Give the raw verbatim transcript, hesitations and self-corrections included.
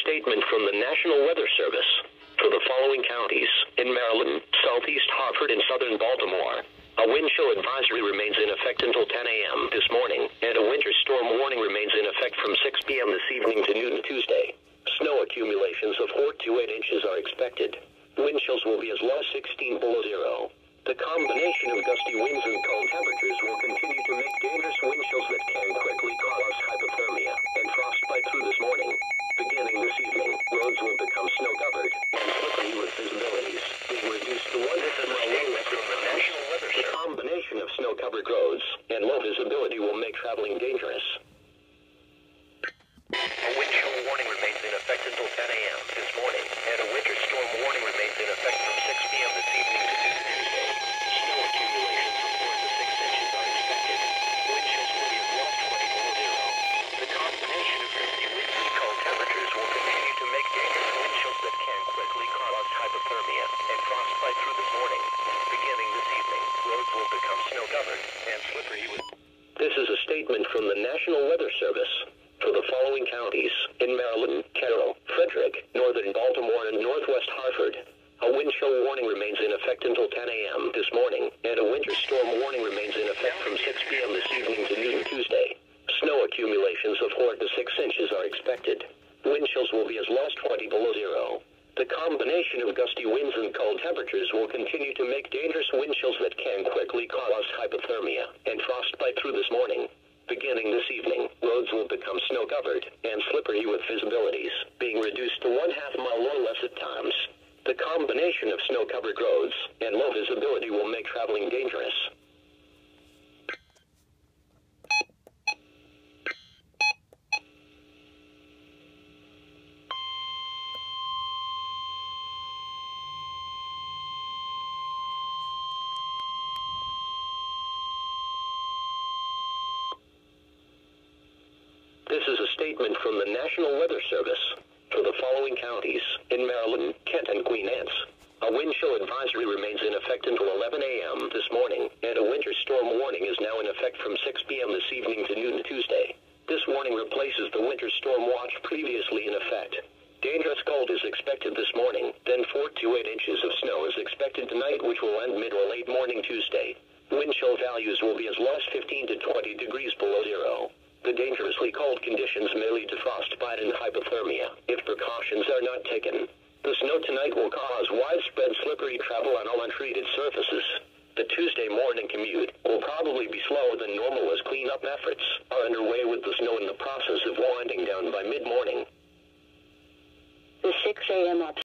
statement from the National Weather Service. For the following counties, in Maryland, southeast Hartford, and southern Baltimore, a wind chill advisory remains in effect until ten a m this morning, and a winter storm warning remains in effect from six p m this evening to noon Tuesday. Snow accumulations of four to eight inches are expected. Wind chills will be as low as sixteen below zero. The combination of gusty winds and cold temperatures will continue to make dangerous wind chills that can quickly cause hypothermia and frostbite through this morning. Beginning this evening, roads will become snow-covered and slippery with visibilities, being reduced to one to ten miles from the National Weather Service. The combination of snow-covered roads and low visibility will make traveling dangerous. A wind chill warning remains in effect until ten a m this morning, and a winter storm warning remains in effect from six p m this evening to noon Tuesday. Snow accumulations of four to six inches are expected. Wind chills will be as low as twenty below zero. The combination of gusty winds and cold temperatures will continue to make dangerous wind chills that can quickly cause hypothermia and frostbite through this morning. Beginning this evening, roads will become snow-covered and slippery with... This is a statement from the National Weather Service. For the following counties, in Maryland, Carroll, Frederick, northern Baltimore, and northwest Hartford, a wind chill warning remains in effect until ten a m this morning, and a winter storm warning remains in effect from six p m this evening to noon Tuesday. Snow accumulations of four to six inches are expected. Wind chills will be as low as twenty below zero. The combination of gusty winds and cold temperatures will continue to make dangerous wind chills that can quickly cause hypothermia and frostbite through this morning. Beginning this evening, roads will become snow-covered and slippery with visibilities, being reduced to one half mile or less at times. The combination of snow-covered roads and low visibility will make traveling dangerous. This is a statement from the National Weather Service. For the following counties, in Maryland, Kent, and Queen Anne's, a wind chill advisory remains in effect until eleven a m this morning, and a winter storm warning is now in effect from six p m this evening to noon Tuesday. This warning replaces the winter storm watch previously in effect. Dangerous cold is expected this morning, then four to eight inches of snow is expected tonight, which will end mid or late morning Tuesday. Wind chill values will be as low as fifteen to twenty degrees below zero. The dangerously cold conditions may lead to frostbite and hypothermia if precautions are not taken. The snow tonight will cause widespread slippery travel on all untreated surfaces. The Tuesday morning commute will probably be slower than normal as cleanup efforts are underway, with the snow in the process of winding down by mid-morning. The six a m